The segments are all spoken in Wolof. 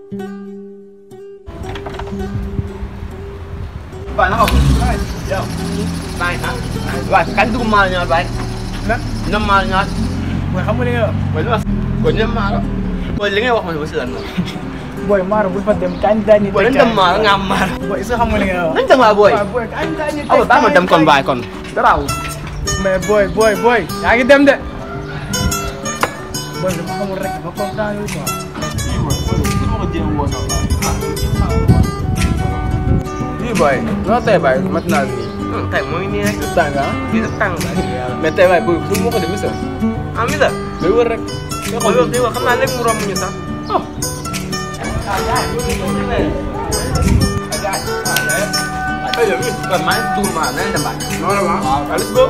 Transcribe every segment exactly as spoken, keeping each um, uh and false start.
Bạn nó không? Đâu? Này hả? Bạn cánh tôi mà nhờ bạn. Năm mà nhờ. Boy, kamu lihat. Boy lu. Boy ni marah. Boy lengan awak masih besar. Boy, marah boy pada kanda ni. Boy ni demar ngamar. Boy, so kamu lihat. Ni demar boy. Boy, kanda ni. Apa tak macam kon bay kon. Tahu. Me boy, boy, boy. Lagi dem deh. Boy, kamu rek, kamu tahu itu. Iya boy. Kamu kerja uang sama. Iya boy. Lo teh boy, mat nasi. Teh mau ini ya. Tangga. Kita tangga. Me teh boy, boy, semua kau bisa. Amin dah. Boy rek. Boy dia kan nalik murah menyita. Oh. Ayo, bukan main tur mana yang tempat. No, no, no. Let's go.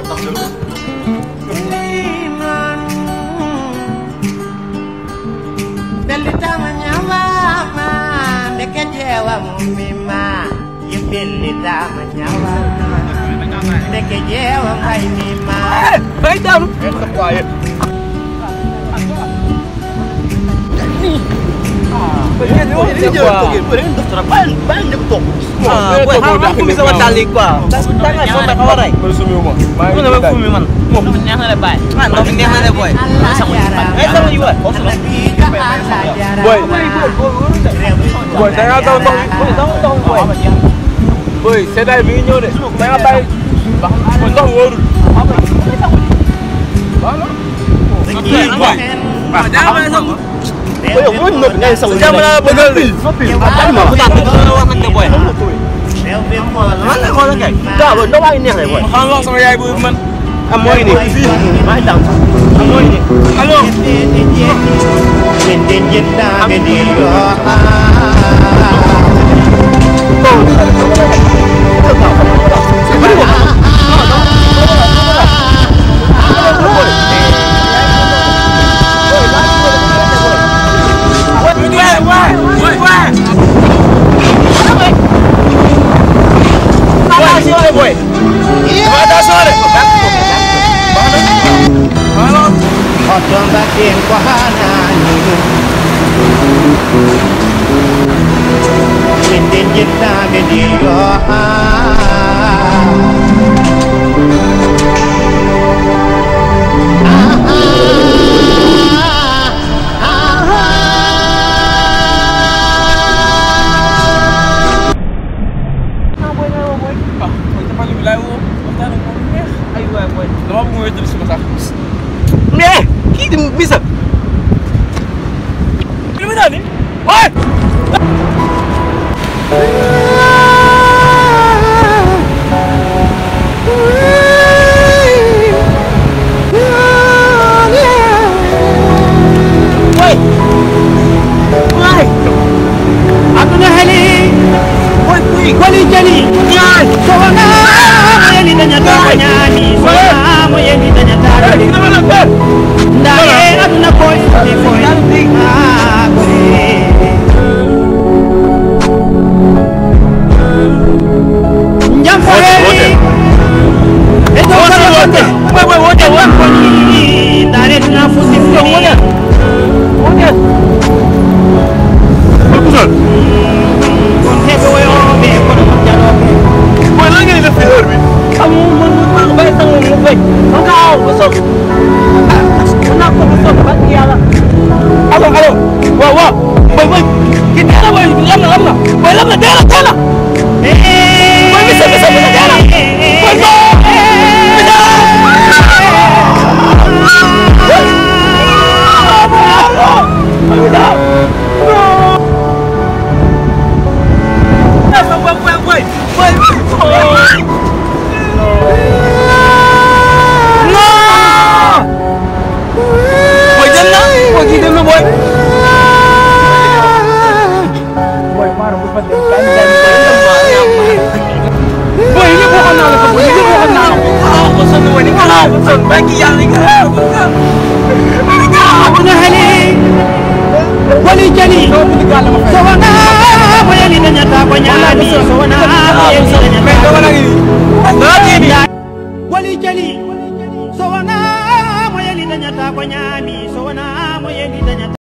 Belita menyawama, dekat jawa mumima. Ya belita menyawama, dekat jawa mumima. Baik dah. Kita quiet. Ini dia dia dia boleh dokter ban ban dokter. Ah, boy, aku bisa wadali kwa. Tangan sampai kawarai. Bersumi rumah. Kau nak fumi man. Mau menyang ada boy. Man, mau menyang ada boy. Sama cepat. Eh, sama juga. Boy. Boy, saya tahu tahu. Boy, tahu tahu boy. Boy, saya dah bingung deh. Saya tahu. Boy, tahu urut. Apa? Halo. Boy. Jangan masuk. Boy, aku nak dengan sama. Jangan mana begal. Apa mah? Aku tak tahu orang nak boy. Mana kau nak? Dah, boy, dah ini yang boy. Halo, saya ibu man. Kamu ini. Mai dah. Kamu ini. Halo. Boy. Ada sore. Halo. Otong batin kahanani. Jintin jinta video. Eh, kita bisa. Ini mana ni? Woi. Woi. Woi. Aku nak hali. Woi, woi, kali jali. Jangan. Soalnya yang ditanya tanya ni. Soalnya yang ditanya tanya. Ndaye aduna boy ni boy. Ah, boy. Jam pagi. Itu kalau wote. Boy, boy, wote, wote. Dari na fusi fusi. Wote. Wote. Bagusan. Hebe boy oh, be kono jalo. Boy lagi ni film ni. Kamu mau baik tanggung boy. Engkau besok. Kenapa besok bagi ala? Halo, halo. Wah, wah. Boy, boy. Kita ada boy. Lama, lama. Boy, lama. Dia lah, dia lah. Boy, bisa, bisa, bisa. Dia lah. Boy, boy. Bagi yang lingkar, aku nak hali, wali jadi. Sawana, boleh ni ternyata banyak ni. Sawana, boleh ni ternyata banyak ni. Lagi ni. Wali jadi. Sawana, boleh ni ternyata banyak ni. Sawana, boleh ni.